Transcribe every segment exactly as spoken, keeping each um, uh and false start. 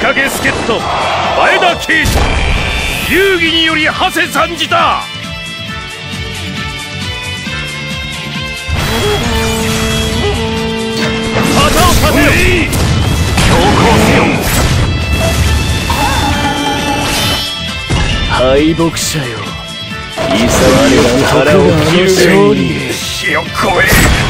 影助っ人前田慶次、遊戯により馳せ参じた。旗を立てよ、強行せよ。敗北者よ、いさ我らの腹を切る勝利へ。火を越え。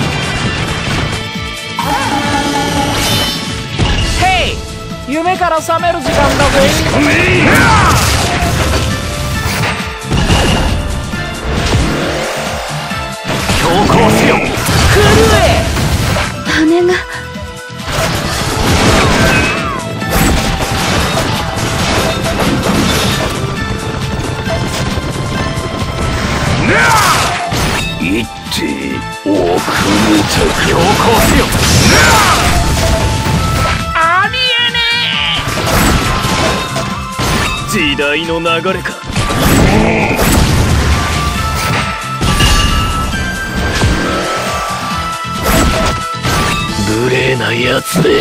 夢から覚める時間だぜ。 強行せよ、 震え。 羽がいって奥むた強行せよ。時代の流れか。無礼なやつめ。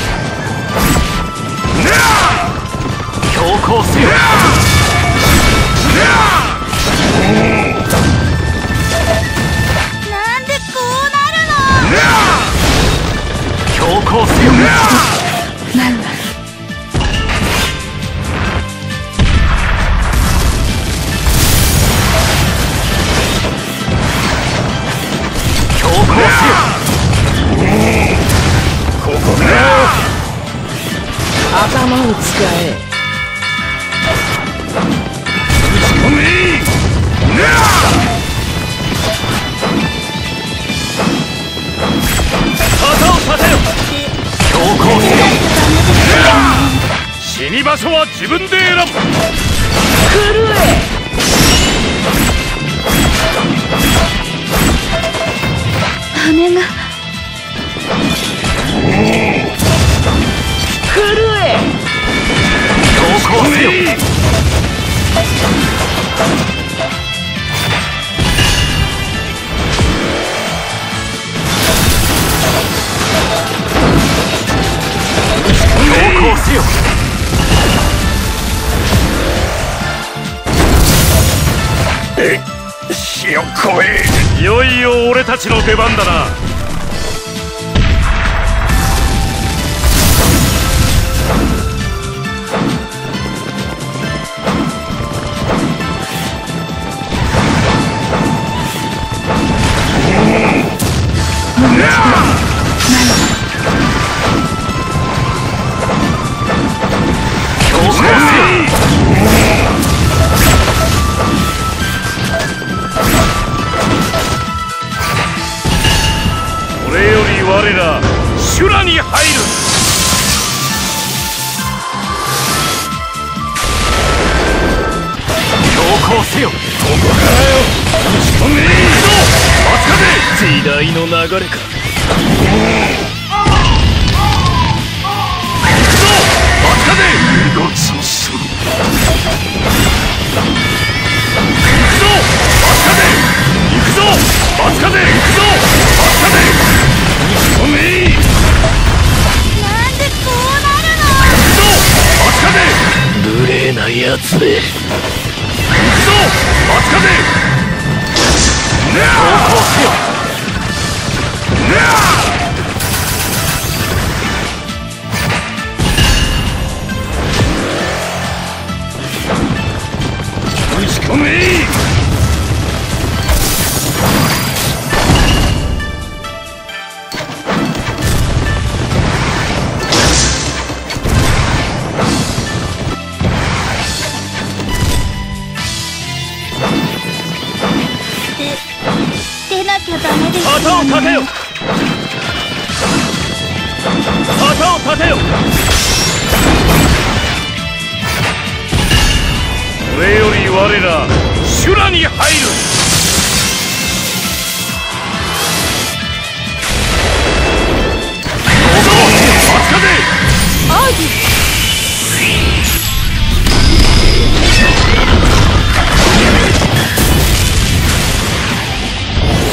強行せよ。 なんでこうなるの。 強行せよ。 なんだここだ。 頭を使え。 打ち込め。旗を立てよ、強行せよ。死に場所は自分で選ぶ。 震え。 羽が震え。 強行せよ。強行せよ。え、火を越え。いよいよ俺たちの出番だな。これより我ら修羅に入る。強行せよ。ここからよ、打ち込め。時代の流れか。ごちそうする。行くぞ松風、行くぞ松風、行くぞ松風。打ち込め。 なんでこうなるの。 行くぞ松風。無礼なやつめ。行くぞ松風。強行せよ。打ち込め。 で出なきゃダメですよね。 旗を立てよ、旗を立てよ。これより我ら修羅に入る。松風。 アイデ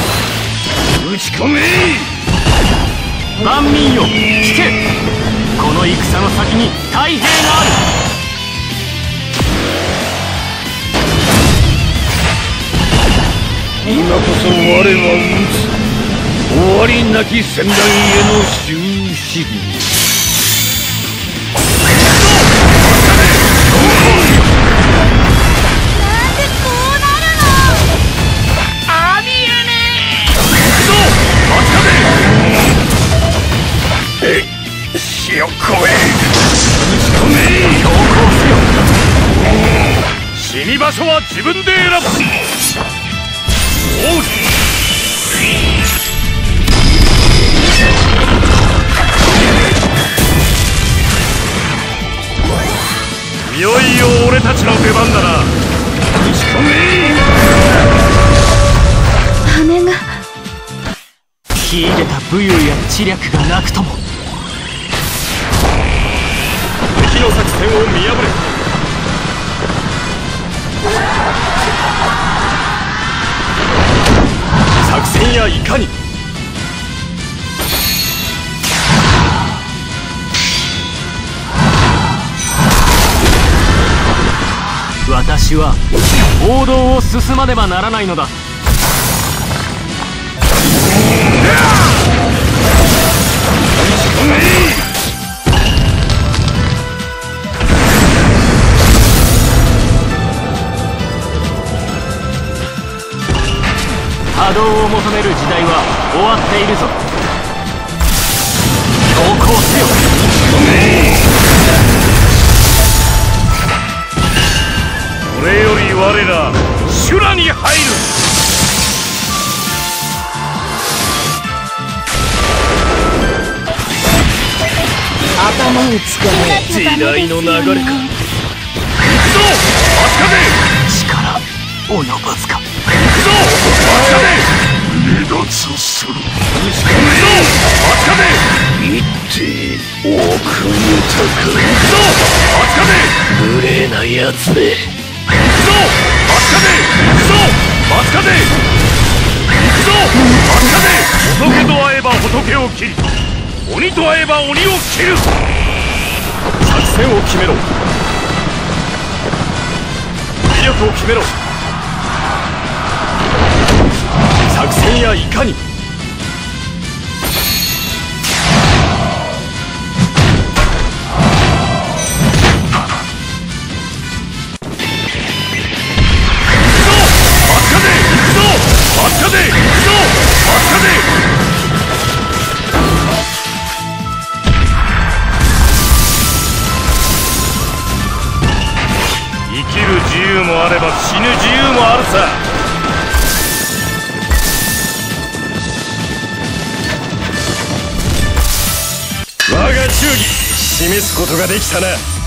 打ち込め。万民よ聞け、このの戦の先に太平がある。 今こそ我は打つ終わりなき戦乱への終止符。 なんでこうなるの。ありえねえい潮越え打ち込め。 強行死に場所は自分で選ぶ。おういよいよ俺たちの出番だな。打ち込め。 羽が秀でた武勇や知略がなくとも敵の作戦を見破れ。作戦やいかに。私は王道を進まねばならないのだ。波動を求める時代は終わっているぞ。強行せよ。 これより我ら修羅に入る。 頭をつかめ。 時代の流れか。行くぞ飛鳥で。 力及ばずか。 行くぞ飛鳥で。離脱する。打ち込むぞ飛鳥で。行って奥豊か。行くぞ飛鳥で。無礼なやつめ。行くぞ飛鳥で。行くぞ飛鳥で。行くぞ飛鳥で。仏と会えば仏を切り、鬼と会えば鬼を切る。 作戦を決めろ。威力を決めろ。作戦やいかに。 生きる自由もあれば死ぬ自由もあるさ。我が忠義示すことができたな。